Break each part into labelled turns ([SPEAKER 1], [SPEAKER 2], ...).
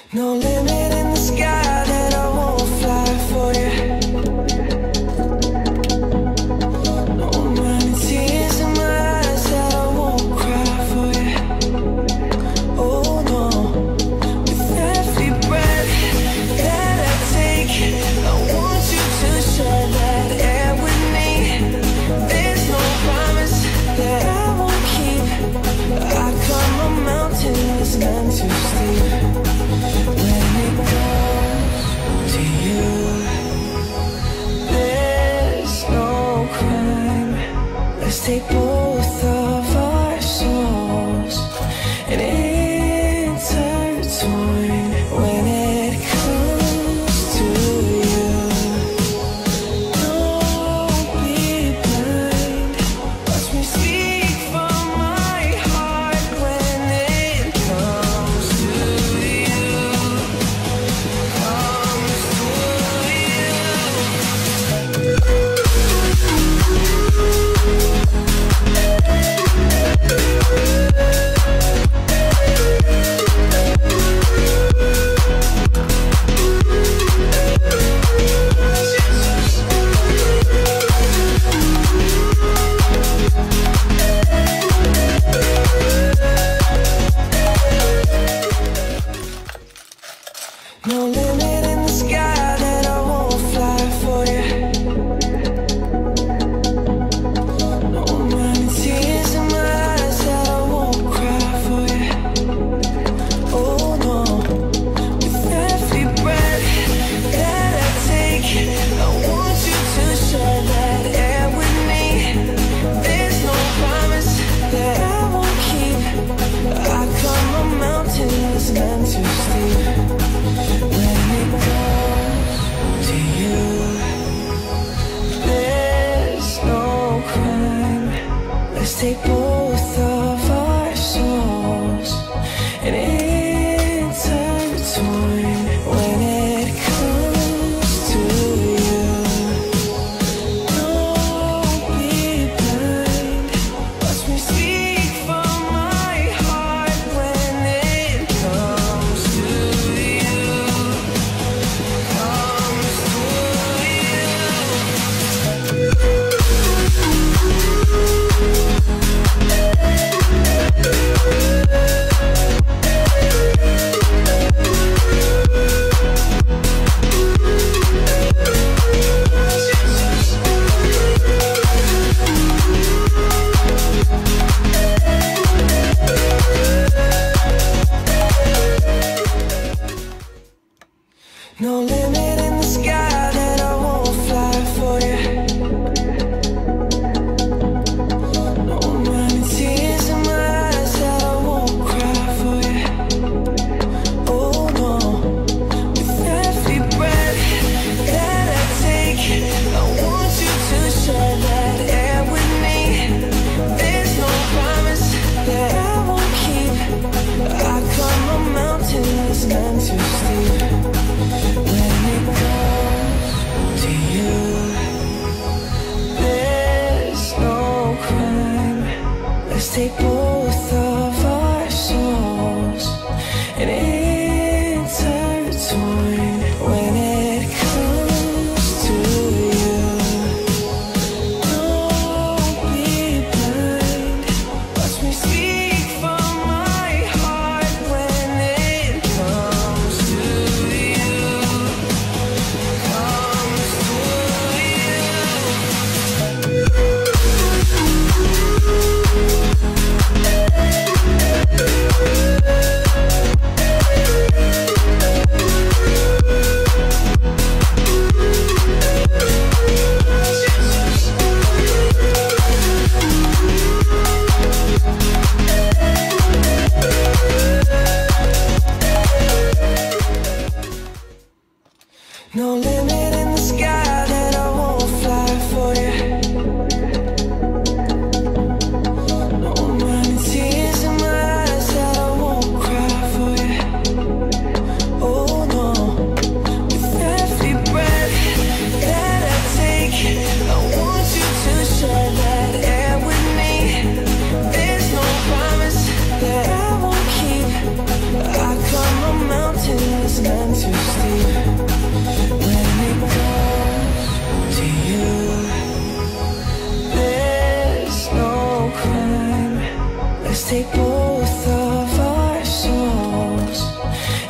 [SPEAKER 1] No limit in the sky that I won't fly for you. No amount of tears in my eyes that I won't cry for you. Oh no, with every breath that I take, I want you to share that air with me. There's no promise that I won't keep. I climb a mountain that's meant to steep. When it comes to you, there's no crime. Let's take both of our souls and intertwine. When it comes to you, don't be blind. Watch me speak from my heart. When it comes to you, comes to you. No limit in the sky that I won't fly for you. No amount of tears in my eyes that I won't cry for you. Oh no, with every breath that I take, I want you to share that air with me. There's no promise that I won't keep. I climb a mountain that's meant to steep. When it comes to you, there's no crime. Let's take both of our souls and intertwine. When it comes to you, don't be blind. Watch me speak from my heart. When it comes to you, comes to you. No limit in the sky that I won't fly for you. No amount of tears in my eyes that I won't cry for you. Oh no, with every breath that I take, I want you to share that air with me. There's no promise that I won't keep. I climb a mountain that's meant to steep. When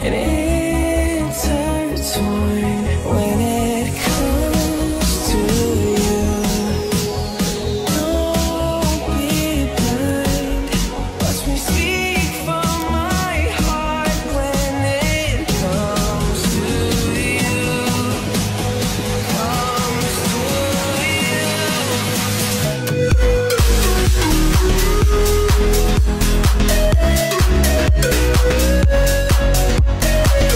[SPEAKER 1] and intertwined when it comes to you. Don't be blind, watch me speak from my heart when it comes to you. Comes to you.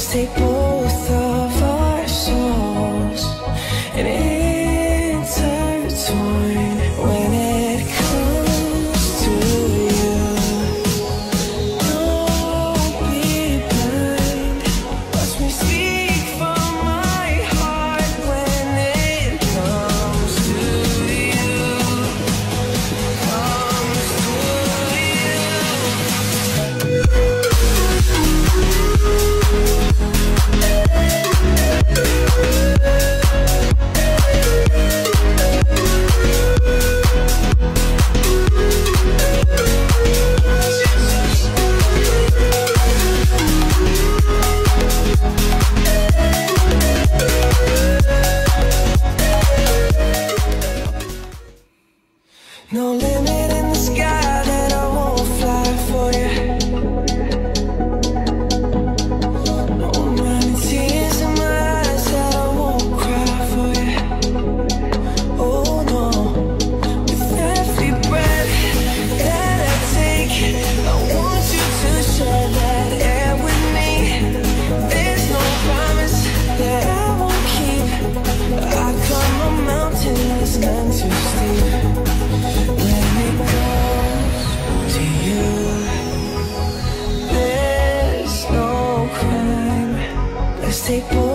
[SPEAKER 1] Let's take both of our souls and intertwine. When it comes to you, don't be blind. Watch me speak from my heart. When it comes to you, comes to you. No limit in the sky that I won't fly for you. No amount of tears in my eyes that I won't cry for you. Oh no, with every breath that I take, I want you to share that air with me. There's no promise that I won't keep. I climb a mountain that's none too steep. When it comes to you, there's no crime. Let's take both